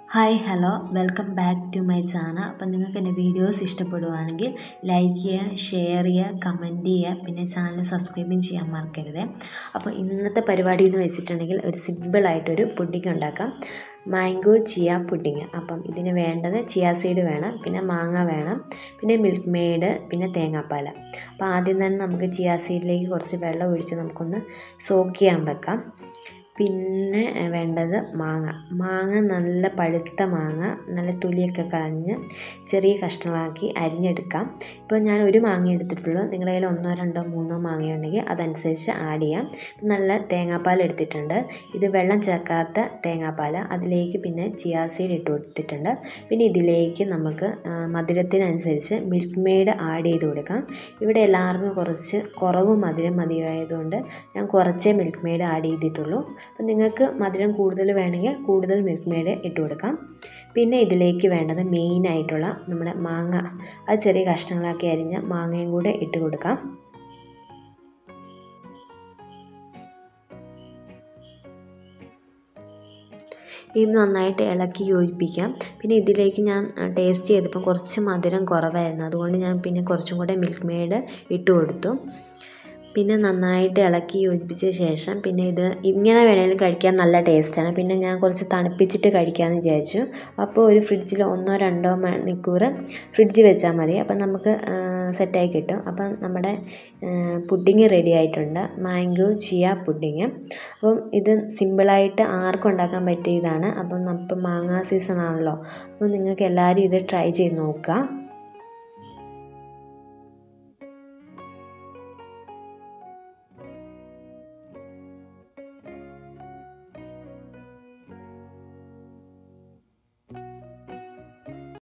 Hi hello welcome back to my channel. അപ്പം നിങ്ങൾക്ക് എൻ്റെ വീഡിയോസ് ഇഷ്ടപ്പെടുവാണെങ്കിൽ ലൈക്ക് ചെയ്യുക, ഷെയർ ചെയ്യുക, കമൻറ്റ് ചെയ്യുക, പിന്നെ ചാനൽ സബ്സ്ക്രൈബും ചെയ്യാൻ മറക്കരുത്. അപ്പോൾ ഇന്നത്തെ പരിപാടി എന്ന് വെച്ചിട്ടുണ്ടെങ്കിൽ ഒരു സിമ്പിളായിട്ടൊരു പുഡിംഗ് ഉണ്ടാക്കാം. Mango chia pudding. അപ്പം ഇതിന് വേണ്ടത് ചിയ സീഡ് വേണം, പിന്നെ മാങ്ങ വേണം, പിന്നെ മിൽക്ക് മെയ്ഡ്, പിന്നെ തേങ്ങാപ്പാൽ. അപ്പോൾ ആദ്യം തന്നെ നമുക്ക് ചിയ സീഡിലേക്ക് കുറച്ച് വെള്ളം ഒഴിച്ച് നമുക്കൊന്ന് സോക്ക് ചെയ്യാൻ വെക്കാം. പിന്നെ വേണ്ടത് മാങ്ങ നല്ല പഴുത്ത മാങ്ങ, നല്ല തൊലിയൊക്കെ കളഞ്ഞ് ചെറിയ കഷ്ണങ്ങളാക്കി അരിഞ്ഞെടുക്കാം. ഇപ്പോൾ ഞാൻ ഒരു മാങ്ങ എടുത്തിട്ടുള്ളൂ. നിങ്ങളുടെ കയ്യിൽ 1, 2, 3 മാങ്ങയുണ്ടെങ്കിൽ അതനുസരിച്ച് ആഡ് ചെയ്യാം. നല്ല തേങ്ങാപ്പാൽ എടുത്തിട്ടുണ്ട്. ഇത് വെള്ളം ചേർക്കാത്ത തേങ്ങാപ്പാൽ. അതിലേക്ക് പിന്നെ ചിയ സീഡ് ഇട്ട് കൊടുത്തിട്ടുണ്ട്. പിന്നെ ഇതിലേക്ക് നമുക്ക് മധുരത്തിനനുസരിച്ച് മിൽക്ക് മെയ്ഡ് ആഡ് ചെയ്ത് കൊടുക്കാം. ഇവിടെ എല്ലാവർക്കും കുറച്ച് കുറവ് മധുരം മതിയായതുകൊണ്ട് ഞാൻ കുറച്ചേ മിൽക്ക് മെയ്ഡ് ആഡ് ചെയ്തിട്ടുള്ളൂ. അപ്പം നിങ്ങൾക്ക് മധുരം കൂടുതൽ വേണമെങ്കിൽ കൂടുതൽ മിൽക്ക് മെയ്ഡ് ഇട്ട് കൊടുക്കാം. പിന്നെ ഇതിലേക്ക് വേണ്ടത് മെയിനായിട്ടുള്ള നമ്മുടെ മാങ്ങ, അത് ചെറിയ കഷ്ണങ്ങളാക്കി അരിഞ്ഞ മാങ്ങയും കൂടെ ഇട്ട് കൊടുക്കാം. ഇത് നന്നായിട്ട് ഇളക്കി യോജിപ്പിക്കാം. പിന്നെ ഇതിലേക്ക് ഞാൻ ടേസ്റ്റ് ചെയ്തപ്പോൾ കുറച്ച് മധുരം കുറവായിരുന്നു, അതുകൊണ്ട് ഞാൻ പിന്നെ കുറച്ചും കൂടെ മിൽക്ക് മെയ്ഡ് ഇട്ട് കൊടുത്തു. പിന്നെ നന്നായിട്ട് ഇളക്കി യോജിപ്പിച്ച ശേഷം പിന്നെ ഇത് ഇങ്ങനെ വേണമെങ്കിലും കഴിക്കാൻ നല്ല ടേസ്റ്റാണ്. പിന്നെ ഞാൻ കുറച്ച് തണുപ്പിച്ചിട്ട് കഴിക്കാമെന്ന് വിചാരിച്ചു. അപ്പോൾ ഒരു ഫ്രിഡ്ജിൽ 1, 2 മണിക്കൂർ ഫ്രിഡ്ജിൽ വെച്ചാൽ മതി. അപ്പം നമുക്ക് സെറ്റായി കിട്ടും. അപ്പം നമ്മുടെ പുഡിങ് റെഡി ആയിട്ടുണ്ട്, മാംഗോ ചിയ പുഡിങ്. അപ്പം ഇത് സിമ്പിളായിട്ട് ആർക്കും ഉണ്ടാക്കാൻ പറ്റിയതാണ്. അപ്പം മാങ്ങാ സീസൺ ആണല്ലോ, അപ്പോൾ നിങ്ങൾക്ക് എല്ലാവരും ഇത് ട്രൈ ചെയ്ത് നോക്കുക.